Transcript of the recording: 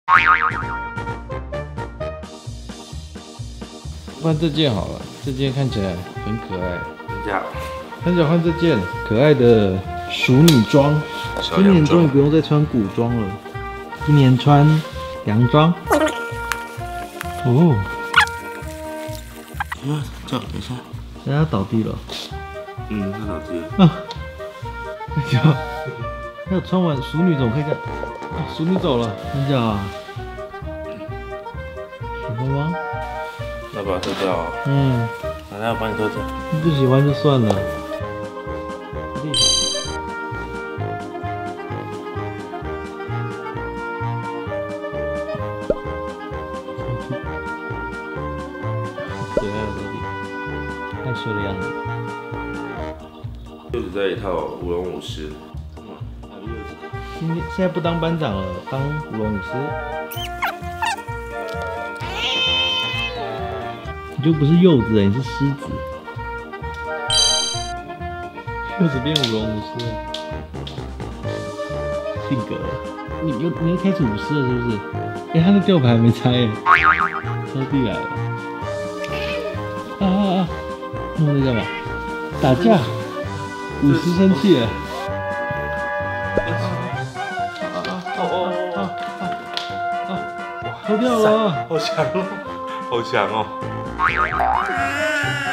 换这件好了，这件看起来很可爱。 这样， 很想换这件可爱的熟女装，今年终于不用再穿古装了，今年穿洋装。哦， 这样，等一下， 人家倒地了。 嗯，他倒地了。 啊，很脚，还有穿完熟女怎么可以这样？啊，熟女走了，很脚啊，喜欢吗？ 要把它脱掉啊？ 嗯， 来，我帮你脱掉。 不喜欢就算了。可爱的弟弟，害羞的样子。 柚子这一套舞龙舞狮。 现在不当班长了，当舞龙舞狮。你就不是柚子了，你是狮子。柚子变舞龙舞狮了，性格了。你又开始舞狮了是不是？哎，他的吊牌还没拆哎，车弟来了。他们在干嘛？打架。舞狮生气了。脱掉了。 好强哦，好强哦。